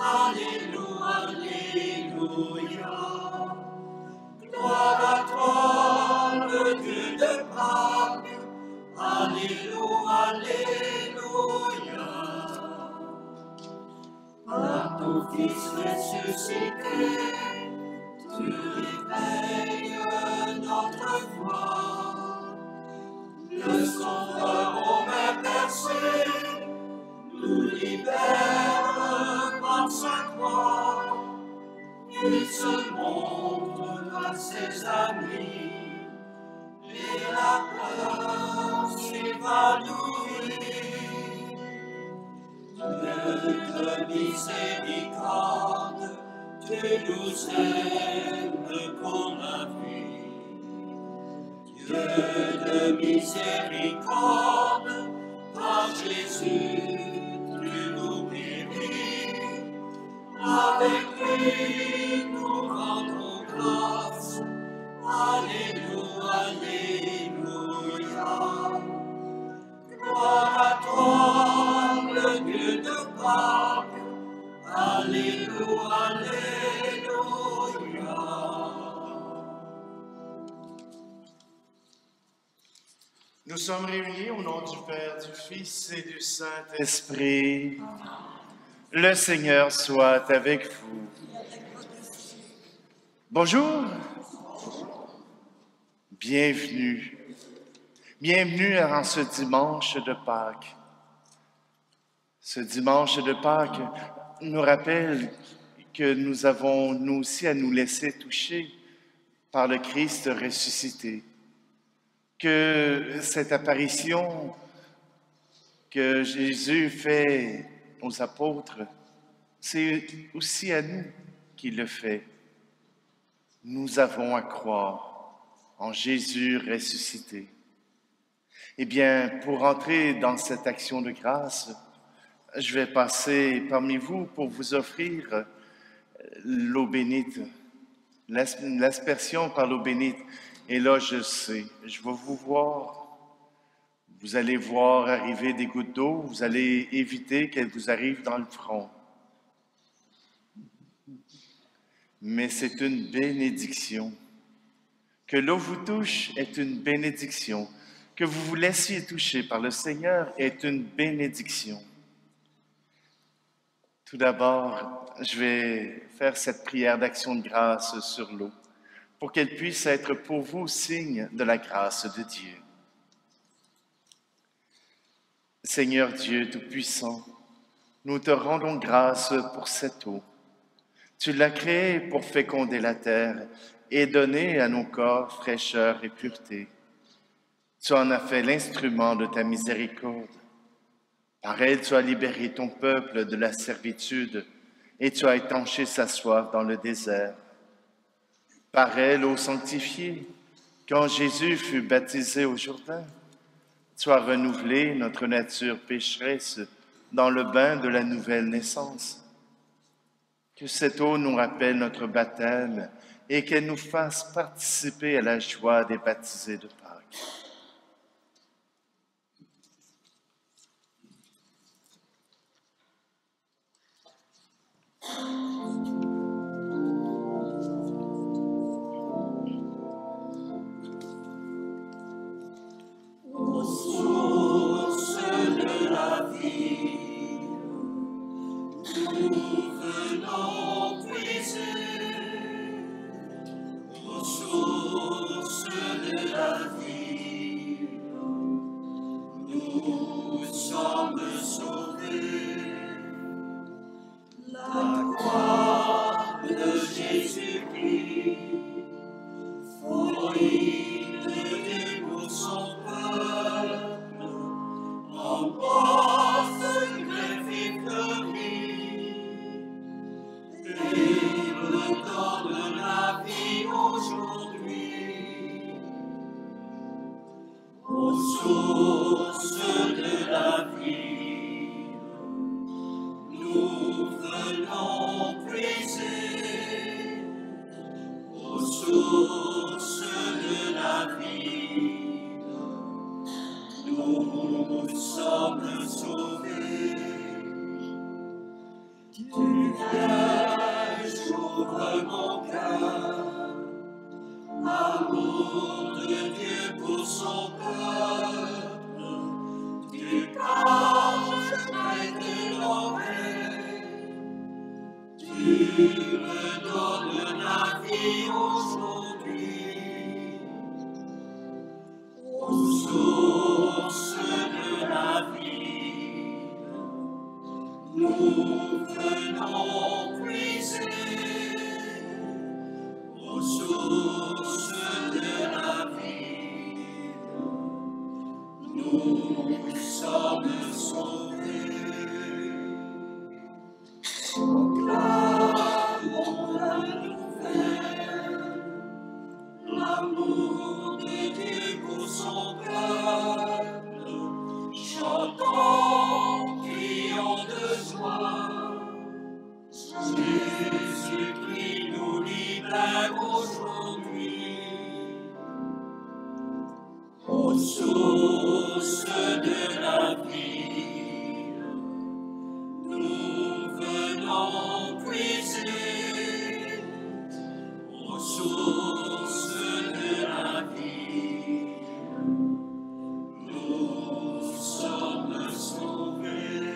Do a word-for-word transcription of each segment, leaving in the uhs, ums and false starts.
Alléluia, Alléluia. Gloire à toi, le Dieu de Pâques. Alléluia, Alléluia. Par ton Fils ressuscité, tu réveilles notre foi. Le Sauveur aux mains percées nous libère par sa croix. Il se montre à ses amis et la peur s'évanouit. Dieu de miséricorde, tu nous aimes comme la vie. Dieu de miséricorde, par Jésus, tu nous guéris. Avec lui, nous rendons grâce. Alléluia, Alléluia. Gloire à toi, le Dieu de Pâques. Alléluia, Alléluia. Nous sommes réunis au nom du Père, du Fils et du Saint-Esprit. Le Seigneur soit avec vous. Bonjour. Bienvenue. Bienvenue en ce dimanche de Pâques. Ce dimanche de Pâques nous rappelle que nous avons, nous aussi, à nous laisser toucher par le Christ ressuscité. Que cette apparition que Jésus fait aux apôtres, c'est aussi à nous qu'il le fait. Nous avons à croire en Jésus ressuscité. Eh bien, pour entrer dans cette action de grâce, je vais passer parmi vous pour vous offrir l'eau bénite, l'aspersion par l'eau bénite. Et là, je sais, je vais vous voir. Vous allez voir arriver des gouttes d'eau, vous allez éviter qu'elles vous arrivent dans le front. Mais c'est une bénédiction. Que l'eau vous touche est une bénédiction. Que vous vous laissiez toucher par le Seigneur est une bénédiction. Tout d'abord, je vais faire cette prière d'action de grâce sur l'eau, pour qu'elle puisse être pour vous signe de la grâce de Dieu. Seigneur Dieu Tout-Puissant, nous te rendons grâce pour cette eau. Tu l'as créée pour féconder la terre et donner à nos corps fraîcheur et pureté. Tu en as fait l'instrument de ta miséricorde. Par elle, tu as libéré ton peuple de la servitude et tu as étanché sa soif dans le désert. Par elle, ô sanctifié, quand Jésus fut baptisé au Jourdain, tu as renouvelé notre nature pécheresse dans le bain de la nouvelle naissance. Que cette eau nous rappelle notre baptême et qu'elle nous fasse participer à la joie des baptisés de Pâques. Tu mon cœur. Amour de Dieu pour son peuple, tu parles près de l'oreille. Tu me donnes la vie aujourd'hui, aux sources de la vie. Nous venons puiser aux sources de la vie. Nous sommes sauvés. Proclamons la nouvelle, l'amour de Dieu pour son peuple. Chantons, crions de joie. Jésus-Christ nous libère aujourd'hui. Aux sources de la vie, nous venons puiser. Aux sources de la vie, nous sommes sauvés.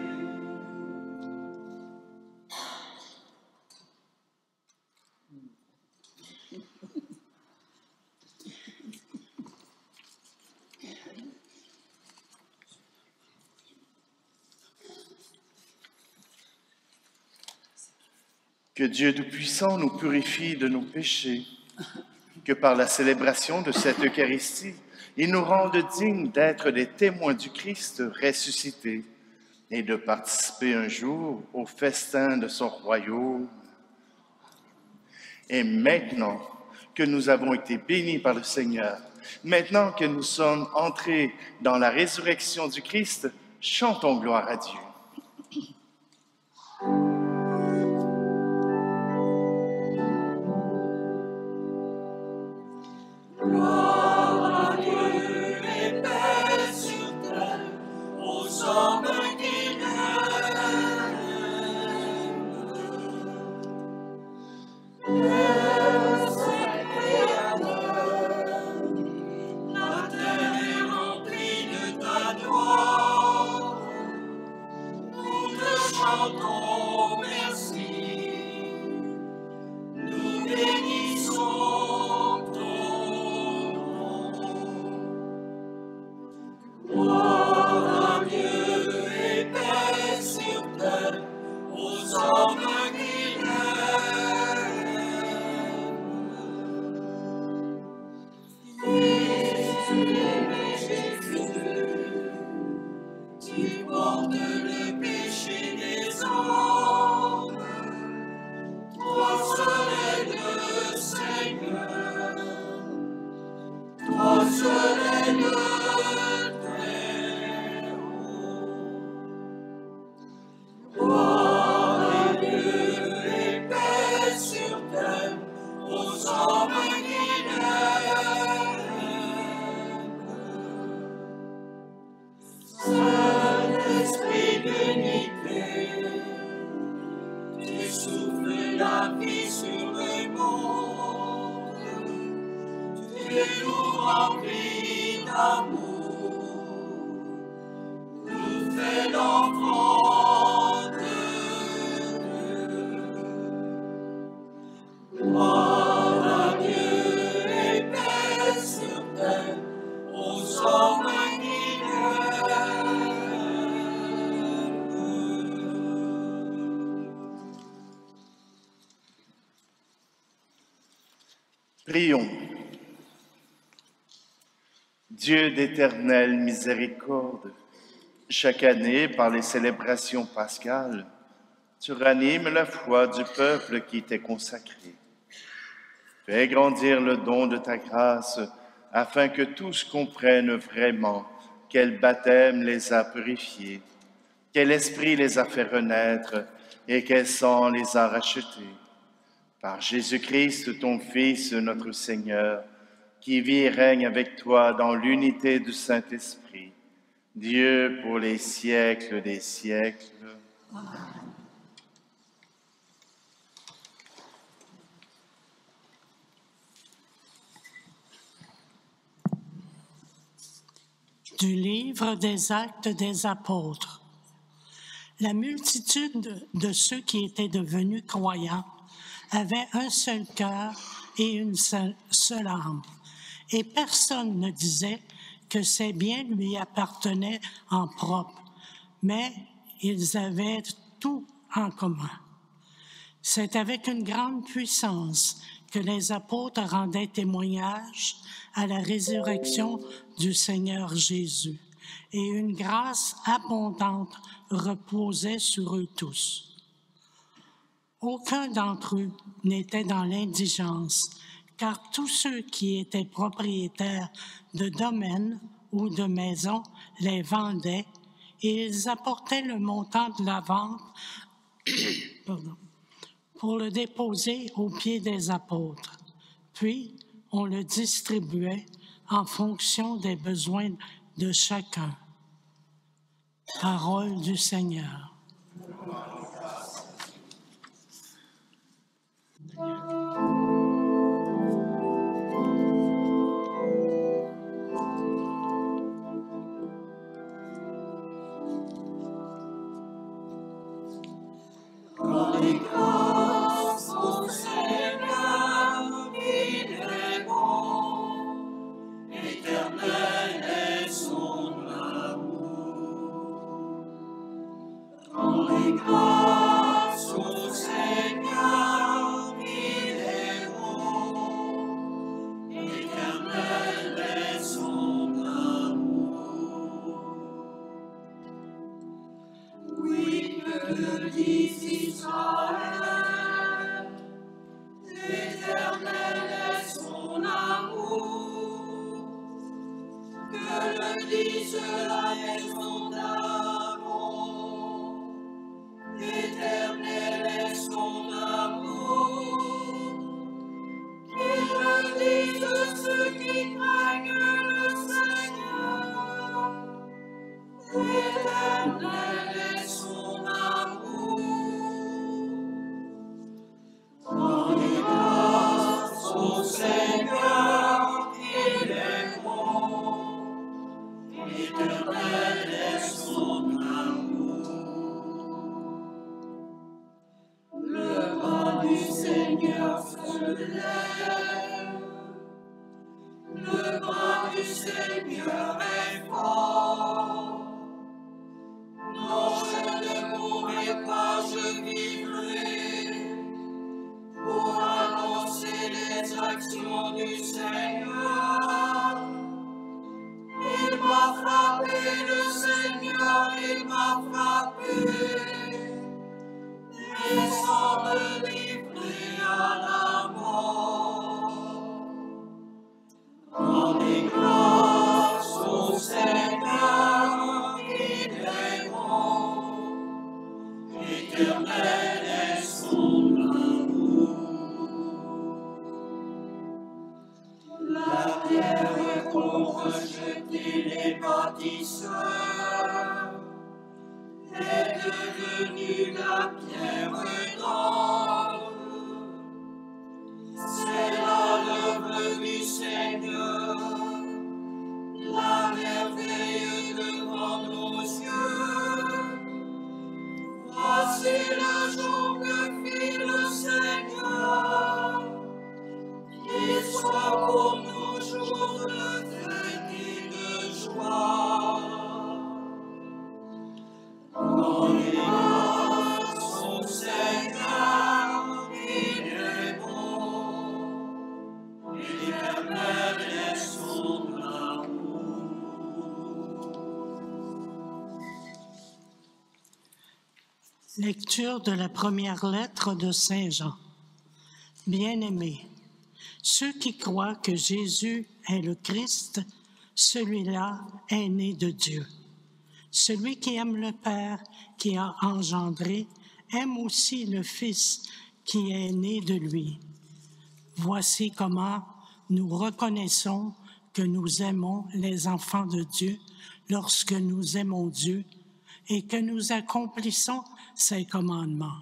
Que Dieu Tout-Puissant nous purifie de nos péchés, que par la célébration de cette Eucharistie, il nous rende dignes d'être des témoins du Christ ressuscité et de participer un jour au festin de son royaume. Et maintenant que nous avons été bénis par le Seigneur, maintenant que nous sommes entrés dans la résurrection du Christ, chantons gloire à Dieu. Gloire à Dieu et paix sur terre, aux hommes qui l'aiment. Père Saint Créateur, la terre est remplie de ta gloire. Nous te chantons merci, nous bénissons ton nom. Gloire à Dieu et paix sur terre, aux hommes qui l'aiment. Jésus, Jésus, tu portes le péché des hommes. Toi seul est le Seigneur, toi seul est le Très haut. Gloire à Dieu et paix sur terre, aux hommes qui l'aiment. Saint-Esprit d'unité, tu souffles la vie sur le monde, tu nous remplis d'amour, nous fais l'offrande de Dieu. Gloire à Dieu et paix sur terre, aux hommes qui l'aiment. Prions. Dieu d'éternelle miséricorde, chaque année, par les célébrations pascales, tu ranimes la foi du peuple qui t'est consacré. Fais grandir le don de ta grâce, afin que tous comprennent vraiment quel baptême les a purifiés, quel esprit les a fait renaître et quel sang les a rachetés. Par Jésus-Christ, ton Fils, notre Seigneur, qui vit et règne avec toi dans l'unité du Saint-Esprit, Dieu pour les siècles des siècles. Amen. Du livre des Actes des Apôtres. La multitude de ceux qui étaient devenus croyants avait un seul cœur et une seule, seule âme, et personne ne disait que ses biens lui appartenaient en propre, mais ils avaient tout en commun. C'est avec une grande puissance que les apôtres rendaient témoignage à la résurrection du Seigneur Jésus, et une grâce abondante reposait sur eux tous. Aucun d'entre eux n'était dans l'indigence, car tous ceux qui étaient propriétaires de domaines ou de maisons les vendaient, et ils apportaient le montant de la vente pardon, pour le déposer aux pieds des apôtres. Puis, on le distribuait en fonction des besoins de chacun. Parole du Seigneur. Lecture de la première lettre de Saint Jean. Bien-aimés, ceux qui croient que Jésus est le Christ, celui-là est né de Dieu. Celui qui aime le Père qui a engendré aime aussi le Fils qui est né de lui. Voici comment nous reconnaissons que nous aimons les enfants de Dieu lorsque nous aimons Dieu et que nous accomplissons ses commandements.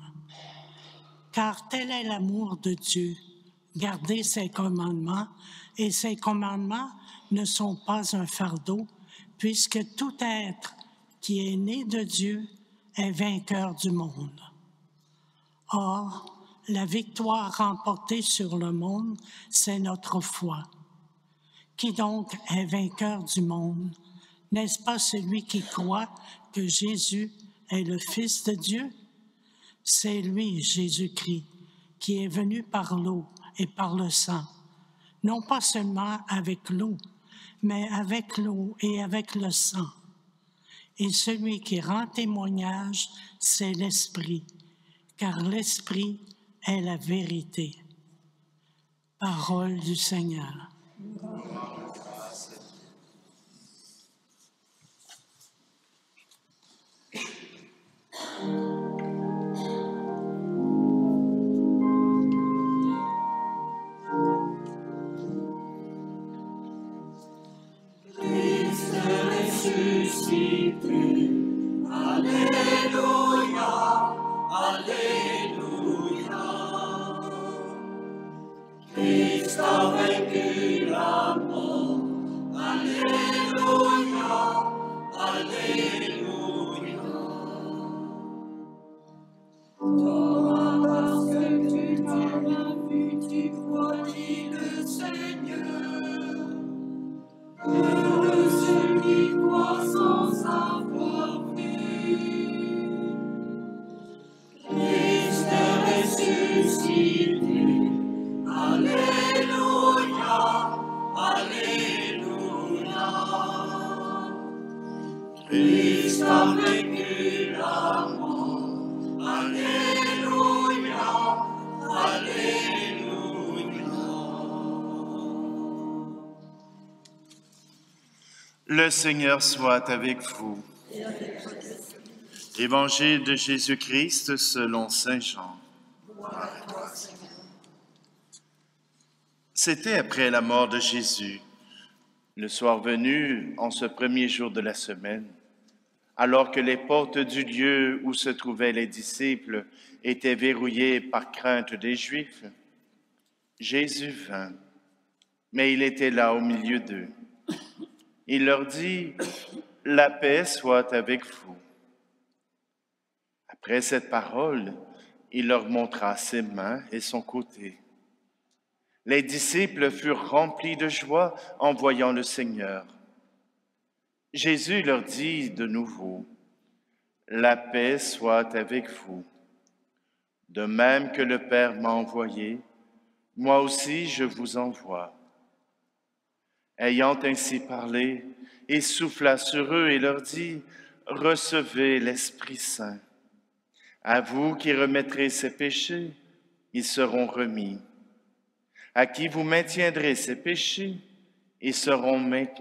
Car tel est l'amour de Dieu, garder ses commandements, et ses commandements ne sont pas un fardeau, puisque tout être qui est né de Dieu est vainqueur du monde. Or, la victoire remportée sur le monde, c'est notre foi. Qui donc est vainqueur du monde? N'est-ce pas celui qui croit que Jésus est le Fils de Dieu? C'est lui, Jésus-Christ, qui est venu par l'eau et par le sang, non pas seulement avec l'eau, mais avec l'eau et avec le sang. Et celui qui rend témoignage, c'est l'Esprit, car l'Esprit est la vérité. Parole du Seigneur. Le Seigneur soit avec vous. Évangile de Jésus-Christ selon saint Jean. C'était après la mort de Jésus, le soir venu, en ce premier jour de la semaine, alors que les portes du lieu où se trouvaient les disciples étaient verrouillées par crainte des Juifs. Jésus vint, mais il était là au milieu d'eux. Il leur dit, « La paix soit avec vous. » Après cette parole, il leur montra ses mains et son côté. Les disciples furent remplis de joie en voyant le Seigneur. Jésus leur dit de nouveau, « La paix soit avec vous. De même que le Père m'a envoyé, moi aussi je vous envoie. » Ayant ainsi parlé, il souffla sur eux et leur dit, « Recevez l'Esprit Saint. À vous qui remettrez ces péchés, ils seront remis. À qui vous maintiendrez ces péchés, ils seront maintenus. »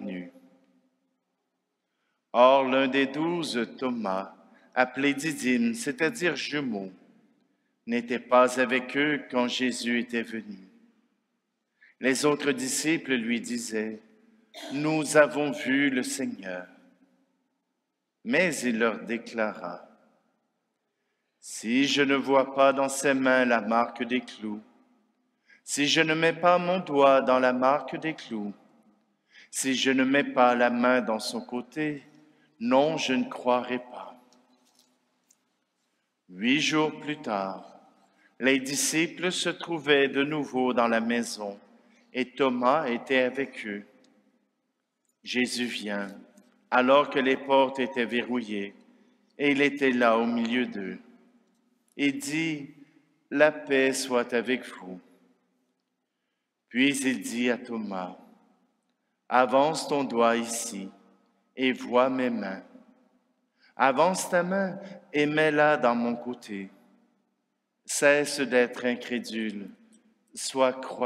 Or, l'un des douze, Thomas, appelé Didyme, c'est-à-dire jumeau, n'était pas avec eux quand Jésus était venu. Les autres disciples lui disaient, « Nous avons vu le Seigneur. » Mais il leur déclara, « Si je ne vois pas dans ses mains la marque des clous, si je ne mets pas mon doigt dans la marque des clous, si je ne mets pas la main dans son côté, non, je ne croirai pas. » Huit jours plus tard, les disciples se trouvaient de nouveau dans la maison et Thomas était avec eux. Jésus vient, alors que les portes étaient verrouillées, et il était là au milieu d'eux. Il dit, « La paix soit avec vous. » Puis il dit à Thomas, « Avance ton doigt ici et vois mes mains. Avance ta main et mets-la dans mon côté. Cesse d'être incrédule, sois croyant. »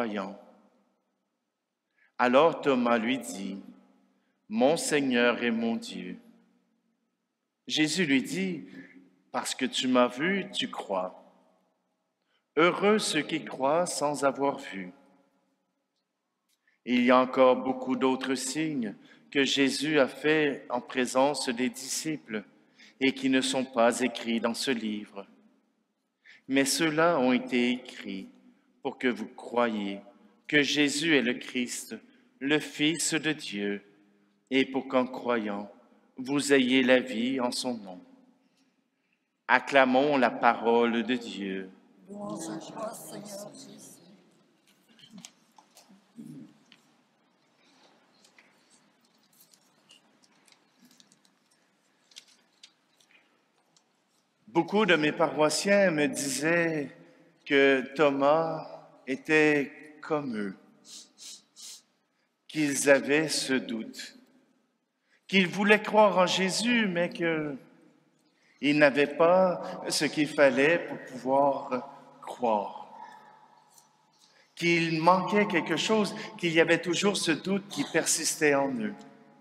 Alors Thomas lui dit, « Mon Seigneur et mon Dieu. » Jésus lui dit, « Parce que tu m'as vu, tu crois. Heureux ceux qui croient sans avoir vu. » Il y a encore beaucoup d'autres signes que Jésus a faits en présence des disciples et qui ne sont pas écrits dans ce livre. Mais ceux-là ont été écrits pour que vous croyiez que Jésus est le Christ, le Fils de Dieu, et pour qu'en croyant, vous ayez la vie en son nom. Acclamons la parole de Dieu. Louange à toi, Seigneur Jésus. Beaucoup de mes paroissiens me disaient que Thomas était comme eux, qu'ils avaient ce doute, qu'ils voulaient croire en Jésus, mais qu'ils n'avaient pas ce qu'il fallait pour pouvoir croire, qu'il manquait quelque chose, qu'il y avait toujours ce doute qui persistait en eux.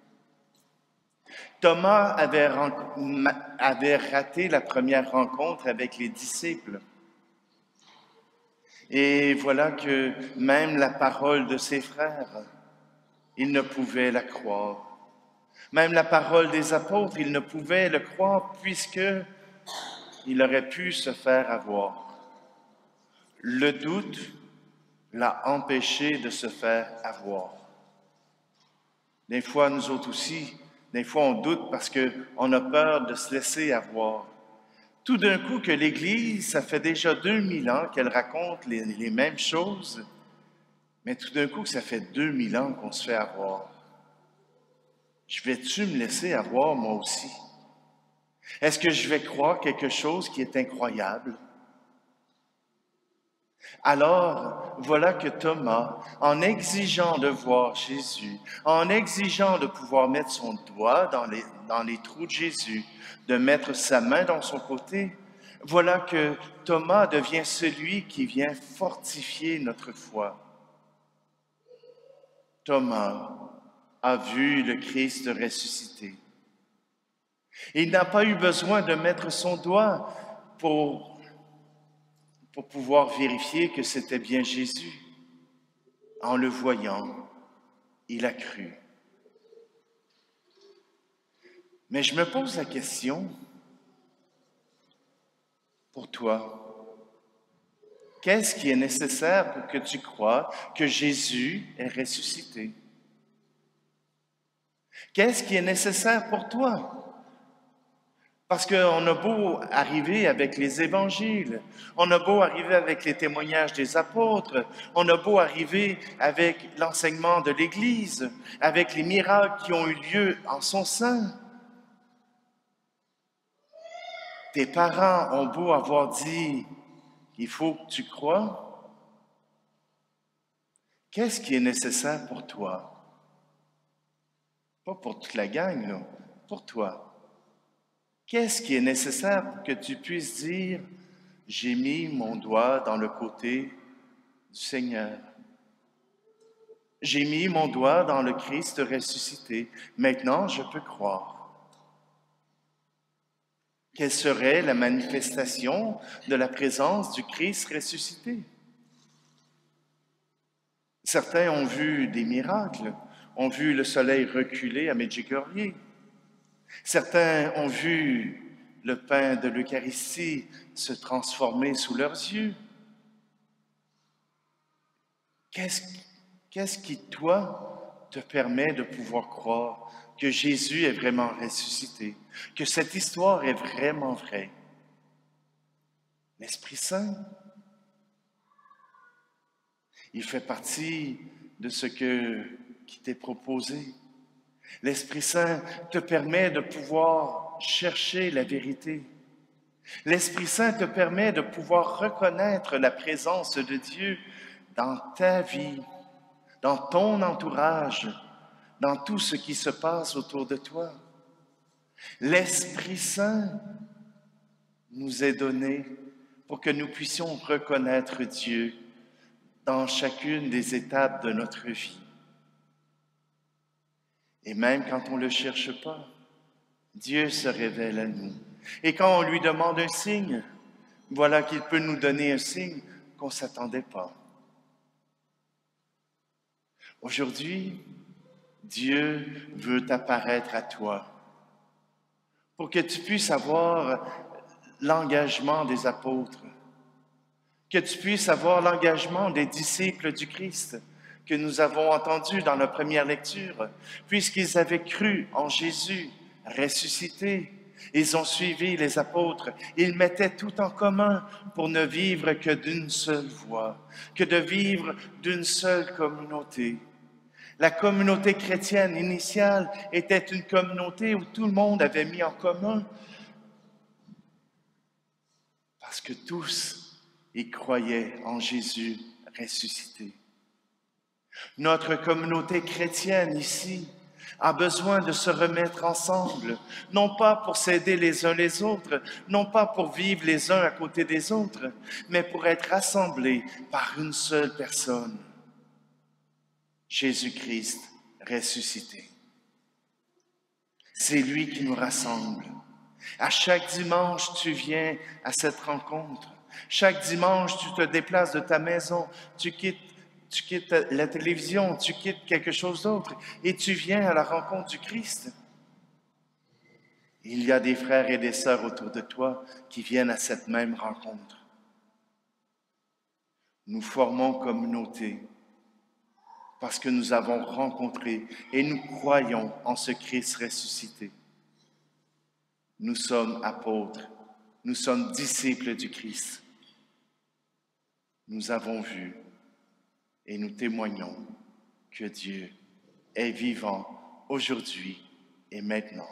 Thomas avait, avait raté la première rencontre avec les disciples. Et voilà que même la parole de ses frères, il ne pouvait la croire. Même la parole des apôtres, il ne pouvait le croire puisqu'il aurait pu se faire avoir. Le doute l'a empêché de se faire avoir. Des fois, nous autres aussi, des fois, on doute parce qu'on a peur de se laisser avoir. Tout d'un coup que l'Église, ça fait déjà deux mille ans qu'elle raconte les, les mêmes choses, mais tout d'un coup que ça fait deux mille ans qu'on se fait avoir. Je vais-tu me laisser avoir moi aussi? Est-ce que je vais croire quelque chose qui est incroyable? Alors, voilà que Thomas, en exigeant de voir Jésus, en exigeant de pouvoir mettre son doigt dans les, dans les trous de Jésus, de mettre sa main dans son côté, voilà que Thomas devient celui qui vient fortifier notre foi. Thomas a vu le Christ ressuscité. Il n'a pas eu besoin de mettre son doigt pour pour pouvoir vérifier que c'était bien Jésus. En le voyant, il a cru. Mais je me pose la question, pour toi, qu'est-ce qui est nécessaire pour que tu crois que Jésus est ressuscité? Qu'est-ce qui est nécessaire pour toi? Parce qu'on a beau arriver avec les évangiles, on a beau arriver avec les témoignages des apôtres, on a beau arriver avec l'enseignement de l'Église, avec les miracles qui ont eu lieu en son sein. Tes parents ont beau avoir dit « il faut que tu crois », qu'est-ce qui est nécessaire pour toi? Pas pour toute la gang, là, pour toi. Qu'est-ce qui est nécessaire pour que tu puisses dire « j'ai mis mon doigt dans le côté du Seigneur. J'ai mis mon doigt dans le Christ ressuscité. Maintenant, je peux croire. » Quelle serait la manifestation de la présence du Christ ressuscité? Certains ont vu des miracles, ont vu le soleil reculer à Medjugorje. Certains ont vu le pain de l'Eucharistie se transformer sous leurs yeux. Qu'est-ce, qu'est-ce qui, toi, te permet de pouvoir croire que Jésus est vraiment ressuscité, que cette histoire est vraiment vraie? L'Esprit Saint. Il fait partie de ce que, qui t'est proposé. L'Esprit Saint te permet de pouvoir chercher la vérité. L'Esprit Saint te permet de pouvoir reconnaître la présence de Dieu dans ta vie, dans ton entourage, dans tout ce qui se passe autour de toi. L'Esprit Saint nous est donné pour que nous puissions reconnaître Dieu dans chacune des étapes de notre vie. Et même quand on ne le cherche pas, Dieu se révèle à nous. Et quand on lui demande un signe, voilà qu'il peut nous donner un signe qu'on ne s'attendait pas. Aujourd'hui, Dieu veut apparaître à toi pour que tu puisses avoir l'engagement des apôtres, que tu puisses avoir l'engagement des disciples du Christ, que nous avons entendu dans la première lecture, puisqu'ils avaient cru en Jésus ressuscité. Ils ont suivi les apôtres. Ils mettaient tout en commun pour ne vivre que d'une seule voie, que de vivre d'une seule communauté. La communauté chrétienne initiale était une communauté où tout le monde avait mis en commun parce que tous y croyaient en Jésus ressuscité. Notre communauté chrétienne ici a besoin de se remettre ensemble, non pas pour s'aider les uns les autres, non pas pour vivre les uns à côté des autres, mais pour être rassemblés par une seule personne, Jésus-Christ ressuscité. C'est lui qui nous rassemble. À chaque dimanche, tu viens à cette rencontre. Chaque dimanche, tu te déplaces de ta maison, tu quittes Tu quittes la télévision, tu quittes quelque chose d'autre et tu viens à la rencontre du Christ. Il y a des frères et des sœurs autour de toi qui viennent à cette même rencontre. Nous formons communauté parce que nous avons rencontré et nous croyons en ce Christ ressuscité. Nous sommes apôtres, nous sommes disciples du Christ. Nous avons vu et nous témoignons que Dieu est vivant aujourd'hui et maintenant.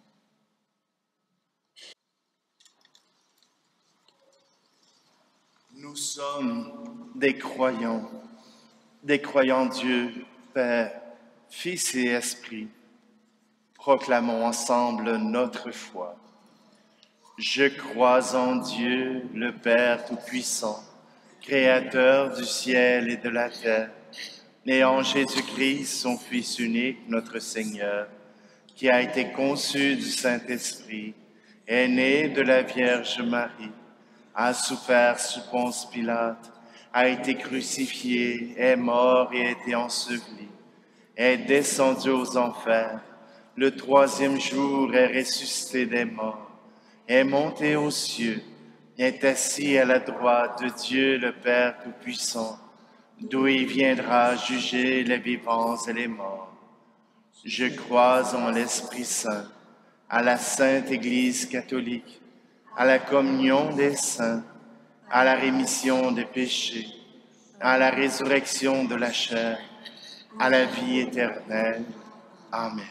Nous sommes des croyants, des croyants Dieu, Père, Fils et Esprit. Proclamons ensemble notre foi. Je crois en Dieu, le Père Tout-Puissant, Créateur du ciel et de la terre, et en Jésus-Christ, son Fils unique, notre Seigneur, qui a été conçu du Saint-Esprit, est né de la Vierge Marie, a souffert sous Ponce Pilate, a été crucifié, est mort et a été enseveli, est descendu aux enfers, le troisième jour est ressuscité des morts, est monté aux cieux, est assis à la droite de Dieu le Père Tout-Puissant, d'où il viendra juger les vivants et les morts. Je crois en l'Esprit Saint, à la Sainte Église catholique, à la communion des saints, à la rémission des péchés, à la résurrection de la chair, à la vie éternelle. Amen.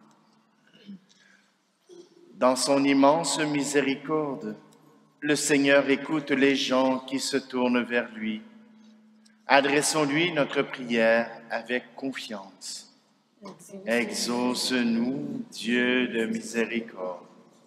Dans son immense miséricorde, le Seigneur écoute les gens qui se tournent vers lui. Adressons-lui notre prière avec confiance. Exauce-nous, Dieu de miséricorde.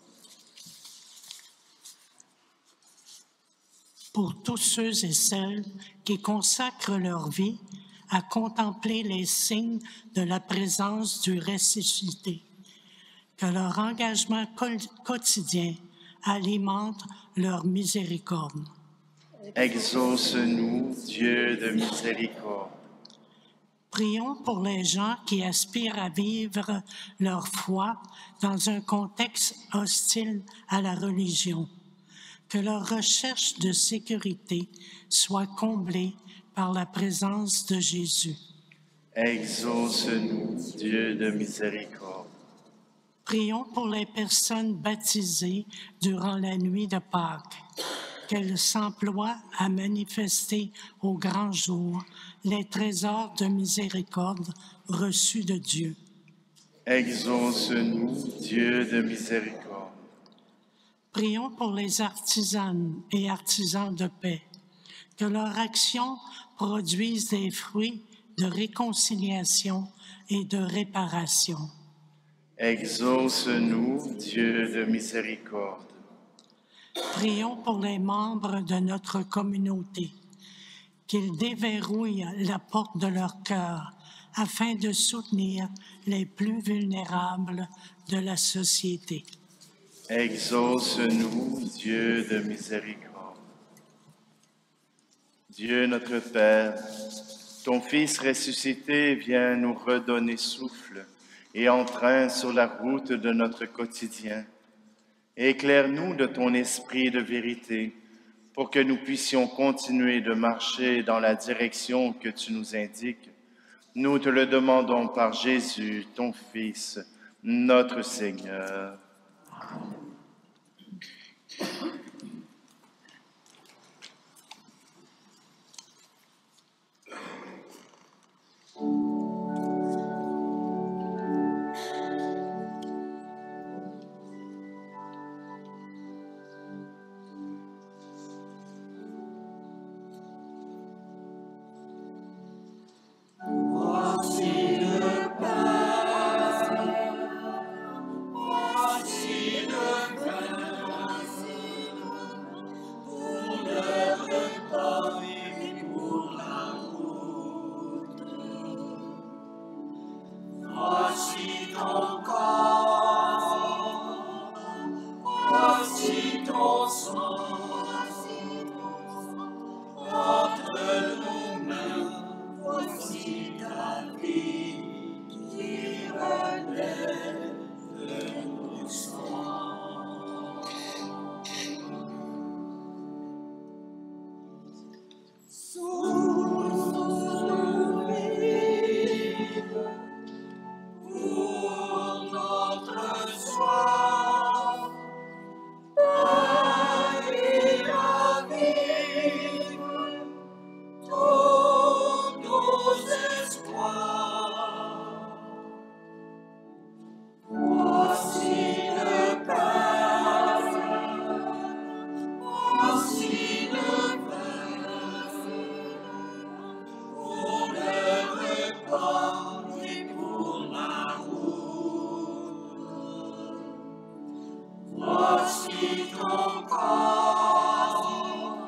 Pour tous ceux et celles qui consacrent leur vie à contempler les signes de la présence du ressuscité, que leur engagement quotidien alimente leur miséricorde. Exauce-nous, Dieu de miséricorde. Prions pour les gens qui aspirent à vivre leur foi dans un contexte hostile à la religion, que leur recherche de sécurité soit comblée par la présence de Jésus. Exauce-nous, Dieu de miséricorde. Prions pour les personnes baptisées durant la nuit de Pâques, qu'elles s'emploient à manifester au grand jour les trésors de miséricorde reçus de Dieu. Exauce-nous, Dieu de miséricorde. Prions pour les artisanes et artisans de paix, que leur action produise des fruits de réconciliation et de réparation. Exauce-nous, Dieu de miséricorde. Prions pour les membres de notre communauté, qu'ils déverrouillent la porte de leur cœur afin de soutenir les plus vulnérables de la société. Exauce-nous, Dieu de miséricorde. Dieu notre Père, ton Fils ressuscité vient nous redonner souffle et entrain sur la route de notre quotidien. Éclaire-nous de ton esprit de vérité pour que nous puissions continuer de marcher dans la direction que tu nous indiques, Nous te le demandons par Jésus, ton Fils, notre Seigneur. Voici le pain, voici le vin, pour le repas et pour la route. Voici ton corps, voici ton sang, entre nos mains, voici ta vie qui relève de nos sangs. Source de vie, pour notre soif, pain et la vie, tous nos espoirs. Voici le pain, voici le vin, pour le repas et pour la route. Voici ton corps,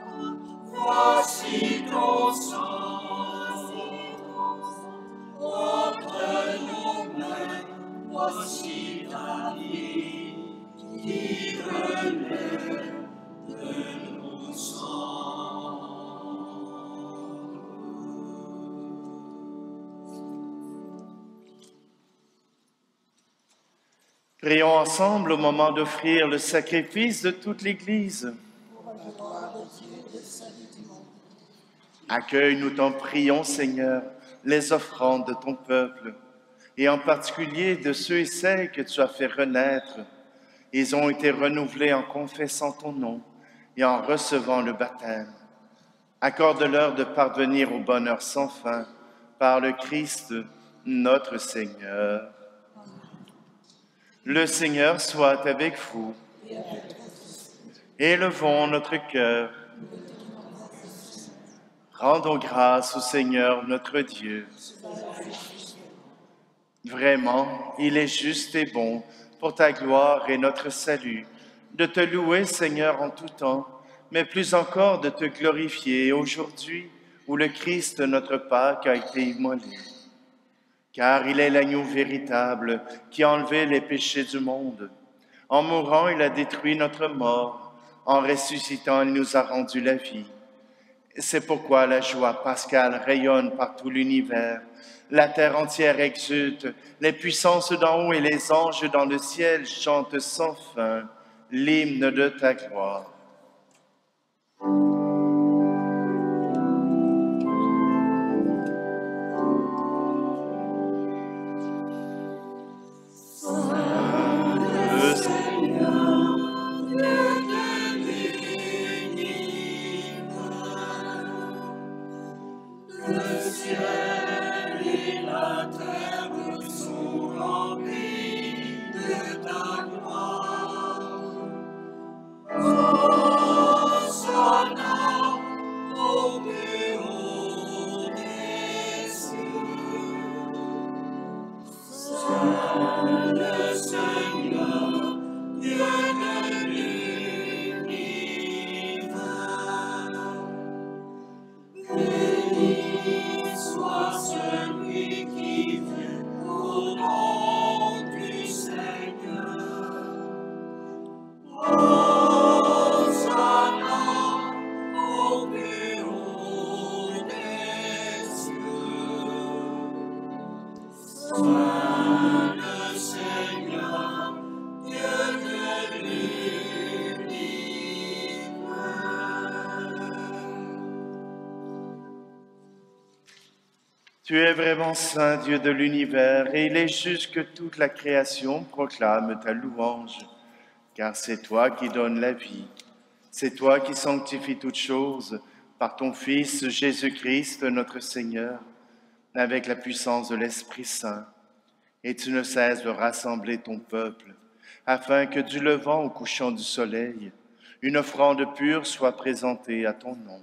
voici ton sang, entre nos mains, voici ta vie qui relève de nos sangs. Prions ensemble au moment d'offrir le sacrifice de toute l'Église. Accueille, nous t'en prions, Seigneur, les offrandes de ton peuple, et en particulier de ceux et celles que tu as fait renaître. Ils ont été renouvelés en confessant ton nom et en recevant le baptême. Accorde-leur de parvenir au bonheur sans fin par le Christ, notre Seigneur. Le Seigneur soit avec vous. Élevons notre cœur. Rendons grâce au Seigneur notre Dieu. Vraiment, il est juste et bon pour ta gloire et notre salut, de te louer, Seigneur, en tout temps, mais plus encore de te glorifier aujourd'hui où le Christ, notre Pâque, a été immolé. Car il est l'agneau véritable qui a enlevé les péchés du monde. En mourant, il a détruit notre mort. En ressuscitant, il nous a rendu la vie. C'est pourquoi la joie pascale rayonne par tout l'univers. La terre entière exulte, les puissances d'en haut et les anges dans le ciel chantent sans fin l'hymne de ta gloire. Tu es vraiment saint, Dieu de l'univers, et il est juste que toute la création proclame ta louange, car c'est toi qui donnes la vie. C'est toi qui sanctifies toutes choses par ton Fils Jésus-Christ, notre Seigneur, avec la puissance de l'Esprit Saint. Et tu ne cesses de rassembler ton peuple, afin que du levant au couchant du soleil, une offrande pure soit présentée à ton nom.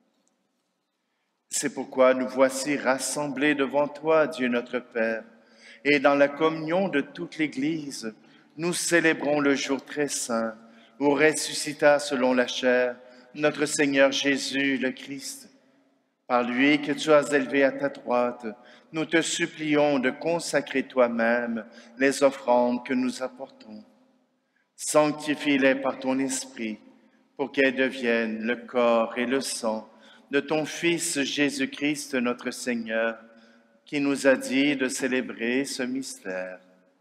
C'est pourquoi nous voici rassemblés devant toi, Dieu notre Père, et dans la communion de toute l'Église, nous célébrons le jour très saint où ressuscita selon la chair notre Seigneur Jésus le Christ. Par lui que tu as élevé à ta droite, nous te supplions de consacrer toi-même les offrandes que nous apportons. Sanctifie-les par ton Esprit, pour qu'elles deviennent le corps et le sang de ton Fils Jésus-Christ notre Seigneur, qui nous a dit de célébrer ce mystère.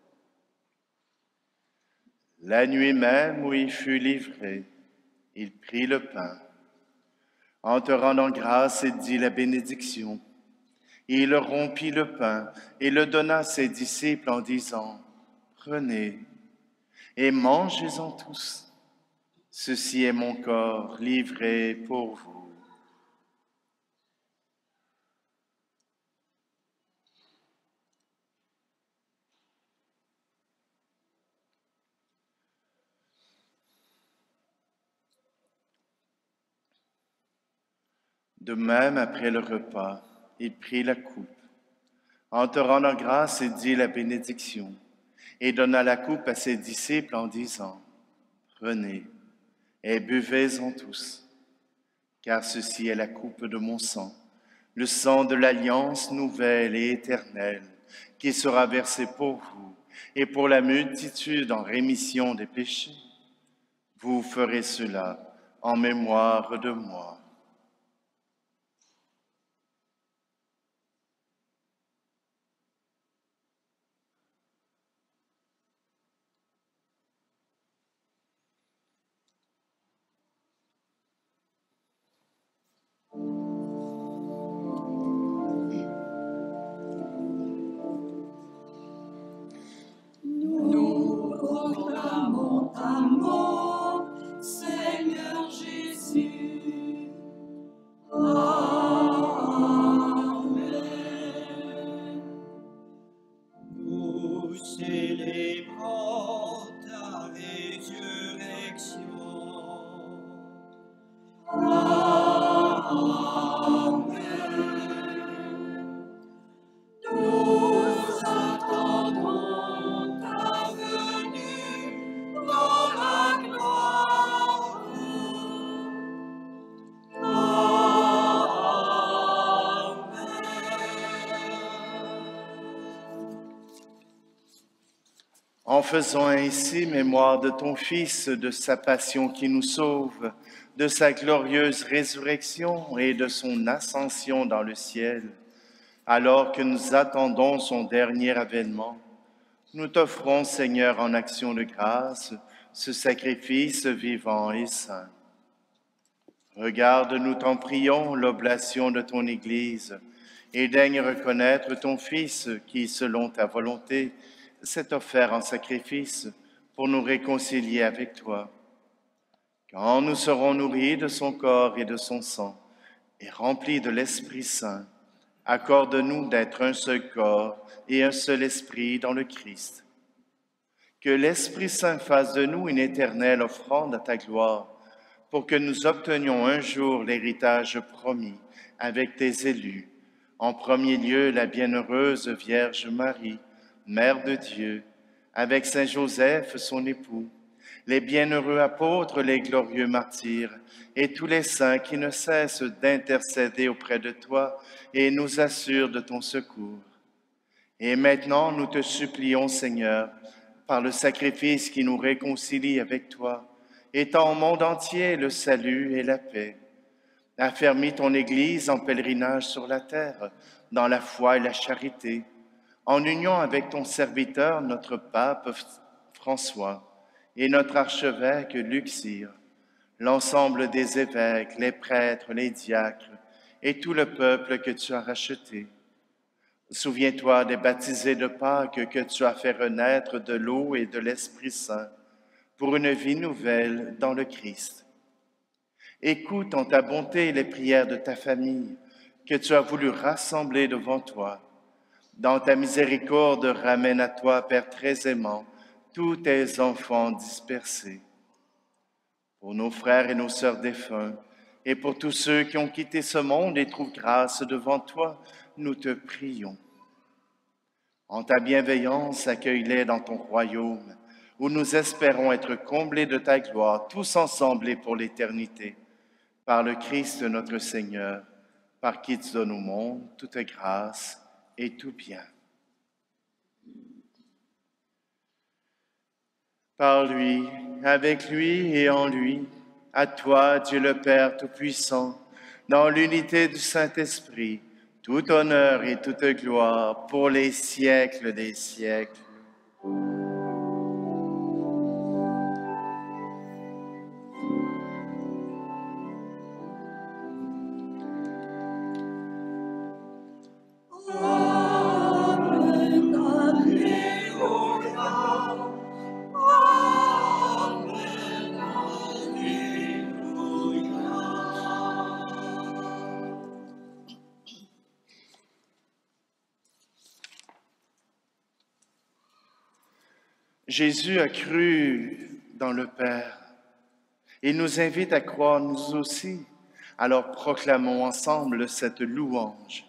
La nuit même où il fut livré, il prit le pain. En te rendant grâce, il dit la bénédiction. Il rompit le pain et le donna à ses disciples en disant, « Prenez et mangez-en tous. Ceci est mon corps livré pour vous. » De même, après le repas, il prit la coupe. En te rendant grâce, il dit la bénédiction et donna la coupe à ses disciples en disant, « Prenez et buvez-en tous, car ceci est la coupe de mon sang, le sang de l'alliance nouvelle et éternelle, qui sera versé pour vous et pour la multitude en rémission des péchés. Vous ferez cela en mémoire de moi. » Nous proclamons ta mort, Seigneur Jésus. Amen. Nous célébrons ta résurrection. Amen. Nous attendons ta venue dans la gloire. En faisant ainsi mémoire de ton Fils, de sa passion qui nous sauve, de sa glorieuse résurrection et de son ascension dans le ciel, alors que nous attendons son dernier avènement, nous t'offrons, Seigneur, en action de grâce, ce sacrifice vivant et saint. Regarde, nous t'en prions, l'oblation de ton Église, et daigne reconnaître ton Fils qui, selon ta volonté, s'est offert en sacrifice pour nous réconcilier avec toi. Quand nous serons nourris de son corps et de son sang, et remplis de l'Esprit Saint, accorde-nous d'être un seul corps et un seul esprit dans le Christ. Que l'Esprit Saint fasse de nous une éternelle offrande à ta gloire, pour que nous obtenions un jour l'héritage promis avec tes élus, en premier lieu la bienheureuse Vierge Marie, Mère de Dieu, avec Saint Joseph, son époux, les bienheureux apôtres, les glorieux martyrs, et tous les saints qui ne cessent d'intercéder auprès de toi et nous assurent de ton secours. Et maintenant, nous te supplions, Seigneur, par le sacrifice qui nous réconcilie avec toi, étends au monde entier le salut et la paix. Affermis ton Église en pèlerinage sur la terre, dans la foi et la charité, en union avec ton serviteur, notre pape François, et notre archevêque Luxire, l'ensemble des évêques, les prêtres, les diacres, et tout le peuple que tu as racheté. Souviens-toi des baptisés de Pâques que tu as fait renaître de l'eau et de l'Esprit Saint pour une vie nouvelle dans le Christ. Écoute en ta bonté les prières de ta famille que tu as voulu rassembler devant toi. Dans ta miséricorde, ramène à toi, Père très aimant, tous tes enfants dispersés. Pour nos frères et nos sœurs défunts, et pour tous ceux qui ont quitté ce monde et trouvent grâce devant toi, nous te prions. En ta bienveillance, accueille-les dans ton royaume, où nous espérons être comblés de ta gloire, tous ensemble et pour l'éternité. Par le Christ notre Seigneur, par qui tu donnes au monde toute grâce et tout bien. Par lui, avec lui et en lui, à toi, Dieu le Père Tout-Puissant, dans l'unité du Saint-Esprit, tout honneur et toute gloire pour les siècles des siècles. Jésus a cru dans le Père. Il nous invite à croire nous aussi. Alors proclamons ensemble cette louange.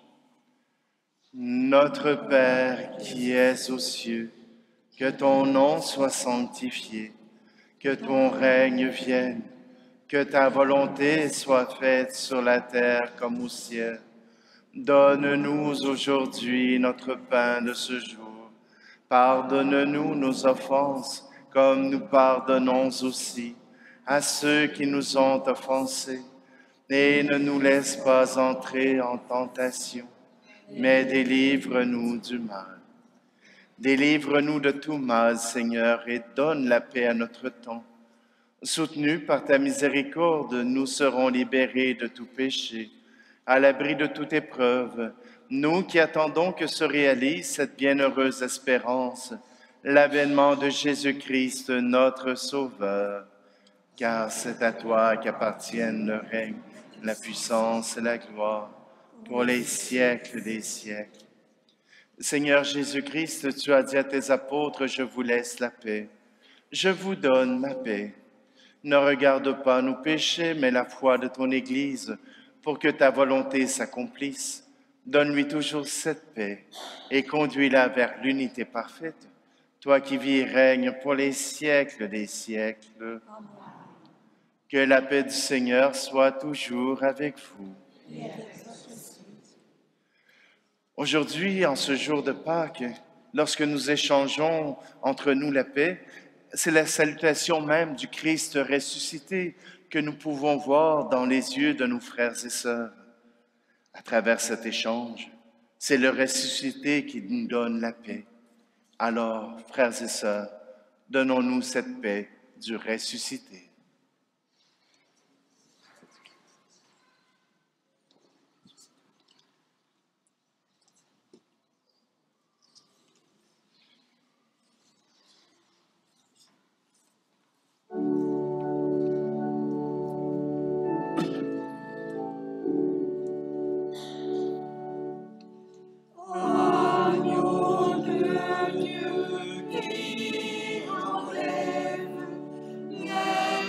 Notre Père qui es aux cieux, que ton nom soit sanctifié, que ton règne vienne, que ta volonté soit faite sur la terre comme au ciel. Donne-nous aujourd'hui notre pain de ce jour. Pardonne-nous nos offenses, comme nous pardonnons aussi à ceux qui nous ont offensés. Et ne nous laisse pas entrer en tentation, mais délivre-nous du mal. Délivre-nous de tout mal, Seigneur, et donne la paix à notre temps. Soutenus par ta miséricorde, nous serons libérés de tout péché, à l'abri de toute épreuve, nous qui attendons que se réalise cette bienheureuse espérance, l'avènement de Jésus-Christ, notre Sauveur. Car c'est à toi qu'appartiennent le règne, la puissance et la gloire, pour les siècles des siècles. Seigneur Jésus-Christ, tu as dit à tes apôtres, je vous laisse la paix. Je vous donne ma paix. Ne regarde pas nos péchés, mais la foi de ton Église, pour que ta volonté s'accomplisse. Donne-lui toujours cette paix et conduis-la vers l'unité parfaite, toi qui vis et règnes pour les siècles des siècles. Amen. Que la paix du Seigneur soit toujours avec vous. Aujourd'hui, en ce jour de Pâques, lorsque nous échangeons entre nous la paix, c'est la salutation même du Christ ressuscité que nous pouvons voir dans les yeux de nos frères et sœurs. À travers cet échange, c'est le ressuscité qui nous donne la paix. Alors, frères et sœurs, donnons-nous cette paix du ressuscité. Yeah.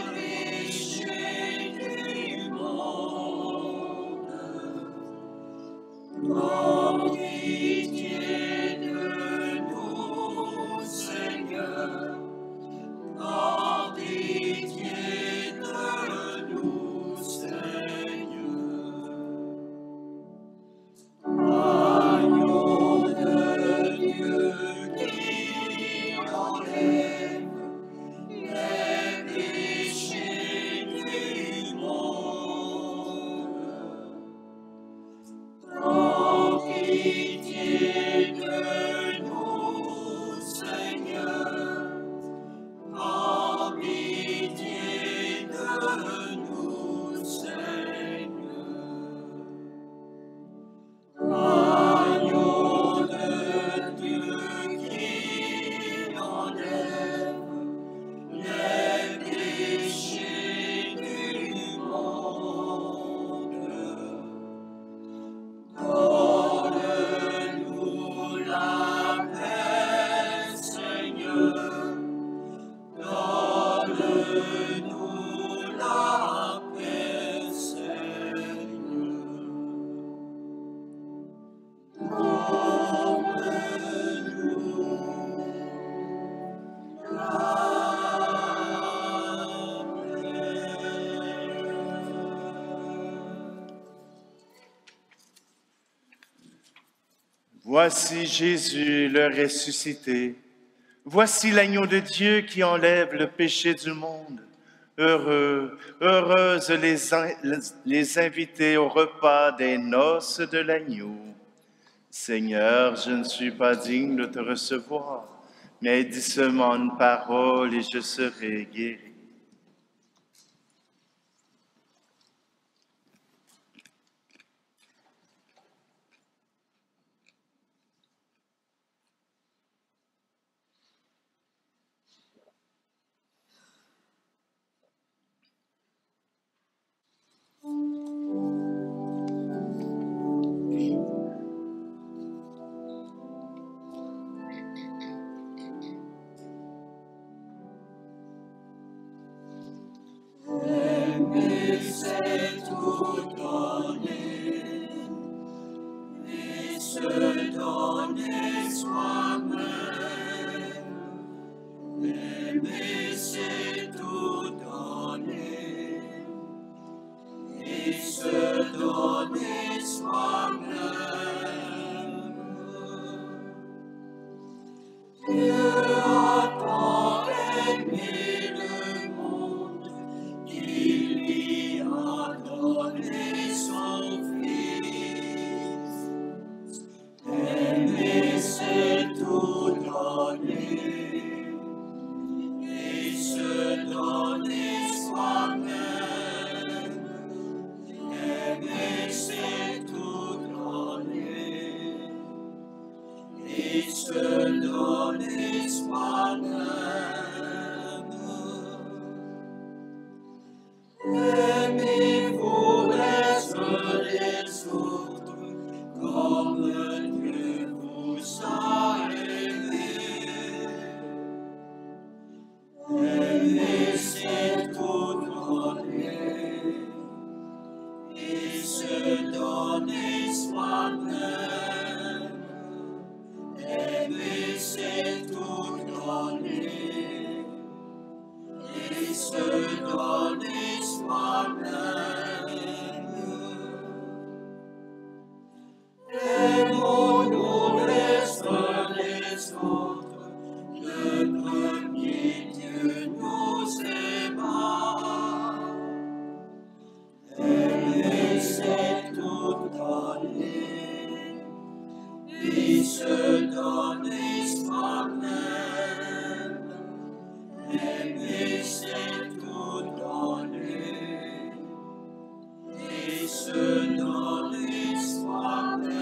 Voici Jésus, le ressuscité. Voici l'agneau de Dieu qui enlève le péché du monde. Heureux, heureuses les, in- les invités au repas des noces de l'agneau. Seigneur, je ne suis pas digne de te recevoir, mais dis seulement une parole et je serai guéri. Aimer, c'est tout donner, et se donner soi-même. Aimer, c'est tout donner, et se donner soi-même. Dieu a tant aimé le monde qu'il lui a donné son Fils. Aimer, c'est tout donner, et se donner soi-même. Aimer, c'est tout donner, et se donner soi-même. Aimez-vous les uns les autres comme Dieu vous a aimés. Aimer, c'est tout donner, et se donner soi-même. Aimer, c'est tout donner, et se donner soi-même. Aimons-nous les uns les autres, le premier Dieu nous aima. Aimer, c'est tout donner, et se donner soi-même. Aimer, c'est tout donner, et se donner soi-même.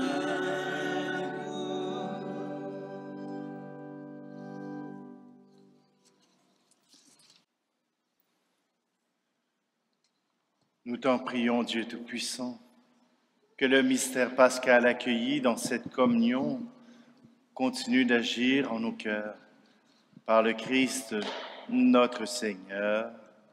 Nous t'en prions, Dieu Tout-Puissant, que le mystère pascal accueilli dans cette communion continue d'agir en nos cœurs. Par le Christ, notre Seigneur.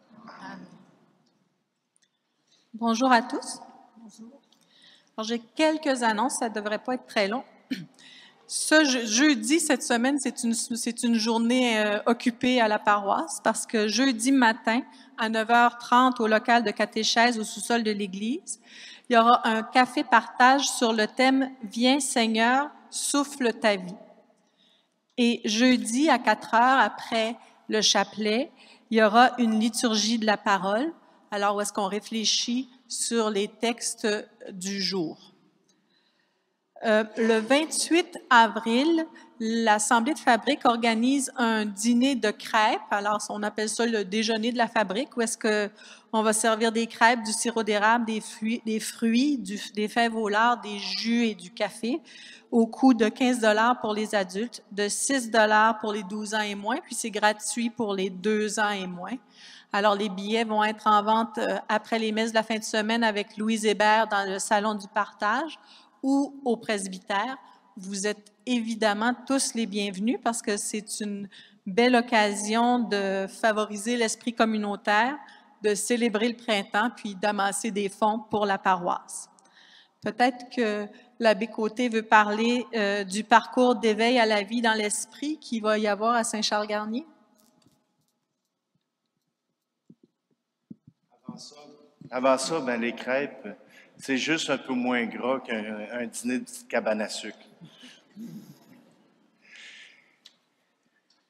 Bonjour à tous. Alors, j'ai quelques annonces, ça ne devrait pas être très long. Ce je- jeudi, cette semaine, c'est une, c'est une journée euh, occupée à la paroisse parce que jeudi matin, à neuf heures trente, au local de catéchèse au sous-sol de l'église, il y aura un café partage sur le thème « Viens Seigneur, souffle ta vie ». Et jeudi, à quatre heures, après le chapelet, il y aura une liturgie de la parole, alors où est-ce qu'on réfléchit sur les textes du jour. Euh, le vingt-huit avril, l'Assemblée de fabrique organise un dîner de crêpes. Alors, on appelle ça le déjeuner de la fabrique, où est-ce qu'on va servir des crêpes, du sirop d'érable, des fruits, des, fruits du, des fèves au lard, des jus et du café, au coût de quinze dollars pour les adultes, de six dollars pour les douze ans et moins, puis c'est gratuit pour les deux ans et moins. Alors, les billets vont être en vente après les messes de la fin de semaine avec Louise Hébert dans le Salon du partage ou au presbytère. Vous êtes évidemment tous les bienvenus parce que c'est une belle occasion de favoriser l'esprit communautaire, de célébrer le printemps, puis d'amasser des fonds pour la paroisse. Peut-être que l'abbé Côté veut parler euh, du parcours d'éveil à la vie dans l'esprit qu'il va y avoir à Saint-Charles-Garnier. Avant ça, avant ça ben, les crêpes, c'est juste un peu moins gras qu'un un dîner de cabane à sucre.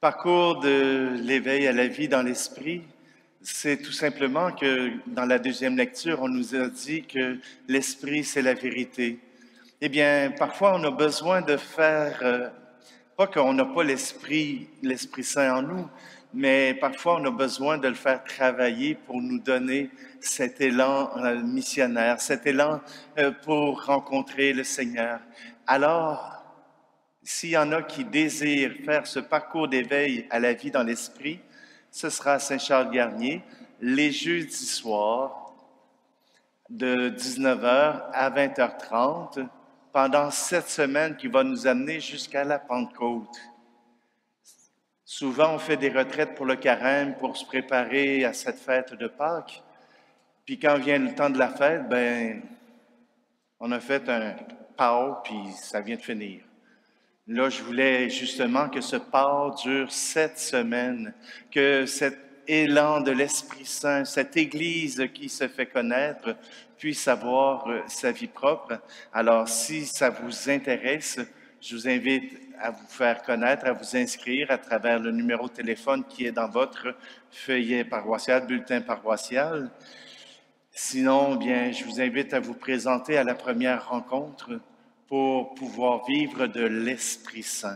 parcours de l'éveil à la vie dans l'esprit, c'est tout simplement que dans la deuxième lecture, on nous a dit que l'esprit, c'est la vérité. Eh bien, parfois, on a besoin de faire, euh, pas qu'on n'a pas l'esprit, l'Esprit Saint en nous, mais parfois, on a besoin de le faire travailler pour nous donner cet élan euh, missionnaire, cet élan euh, pour rencontrer le Seigneur. Alors, s'il y en a qui désirent faire ce parcours d'éveil à la vie dans l'esprit, ce sera à Saint-Charles-Garnier, les jeudis soirs, de dix-neuf heures à vingt heures trente, pendant cette semaine qui va nous amener jusqu'à la Pentecôte. Souvent, on fait des retraites pour le carême, pour se préparer à cette fête de Pâques. Puis quand vient le temps de la fête, ben, on a fait un pau, puis ça vient de finir. Là, je voulais justement que ce pau dure sept semaines, que cet élan de l'Esprit Saint, cette Église qui se fait connaître, puisse avoir sa vie propre. Alors, si ça vous intéresse, je vous invite à vous faire connaître, à vous inscrire à travers le numéro de téléphone qui est dans votre feuillet paroissial, bulletin paroissial. Sinon, bien, je vous invite à vous présenter à la première rencontre pour pouvoir vivre de l'Esprit Saint.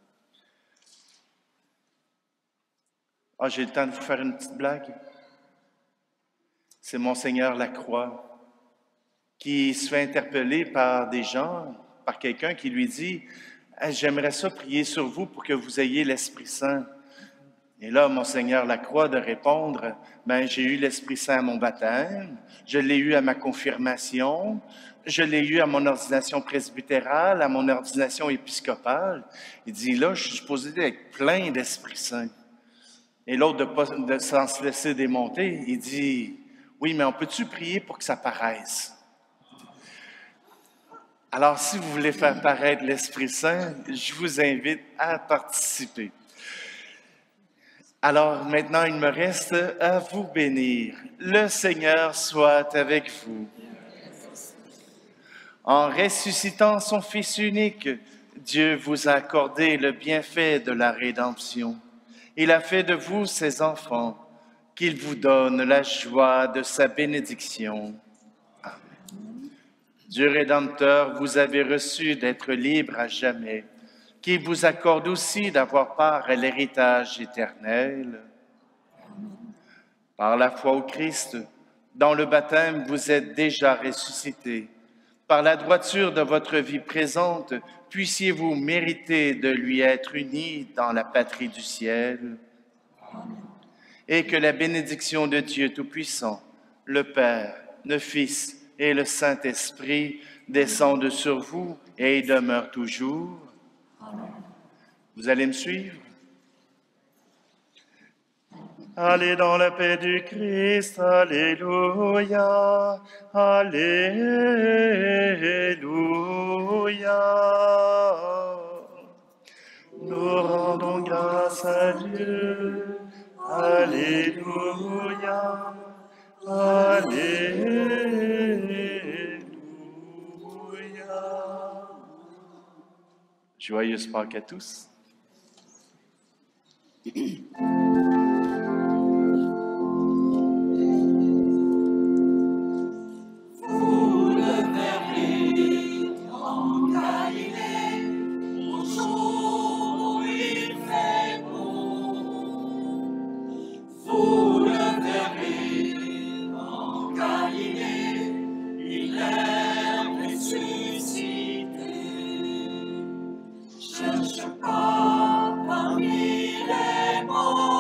Ah, j'ai le temps de vous faire une petite blague? C'est Monseigneur Lacroix qui se fait interpeller par des gens, par quelqu'un qui lui dit hey, « J'aimerais ça prier sur vous pour que vous ayez l'Esprit Saint. » Et là, Monseigneur Lacroix de répondre « Ben, j'ai eu l'Esprit Saint à mon baptême, je l'ai eu à ma confirmation, je l'ai eu à mon ordination presbytérale, à mon ordination épiscopale. » Il dit « Là, je suis supposé être plein d'Esprit Saint. » Et l'autre, de, pas, de sans se laisser démonter, il dit « Oui, mais on peut-tu prier pour que ça paraisse? » Alors, si vous voulez faire paraître l'Esprit Saint, je vous invite à participer. Alors, maintenant, il me reste à vous bénir. Le Seigneur soit avec vous. En ressuscitant son Fils unique, Dieu vous a accordé le bienfait de la rédemption. Il a fait de vous ses enfants, qu'il vous donne la joie de sa bénédiction. Amen. Dieu Rédempteur, vous avez reçu d'être libre à jamais, qui vous accorde aussi d'avoir part à l'héritage éternel. Par la foi au Christ, dans le baptême, vous êtes déjà ressuscités. Par la droiture de votre vie présente, puissiez-vous mériter de lui être unis dans la patrie du ciel. Et que la bénédiction de Dieu Tout-Puissant, le Père, le Fils et le Saint-Esprit descendent sur vous et demeurent toujours. Amen. Vous allez me suivre? Allez dans la paix du Christ, alléluia, alléluia. Nous rendons grâce à Dieu, alléluia, alléluia. Joyeuse Pâques à tous. Cherche pas parmi les morts.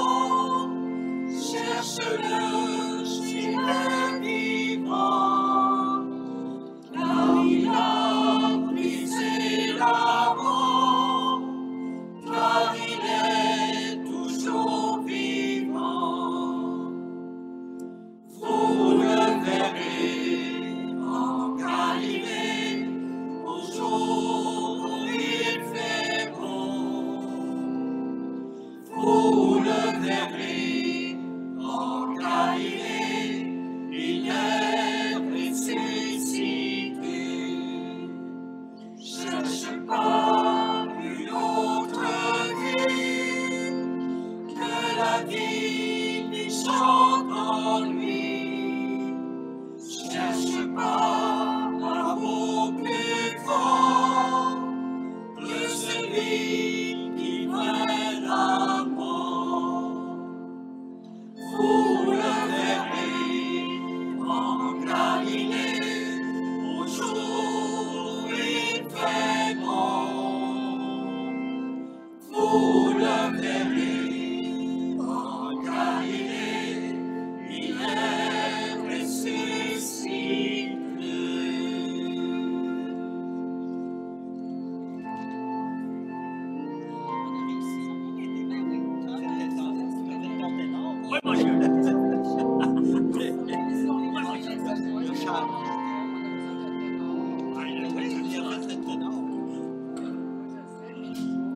Oui, monsieur.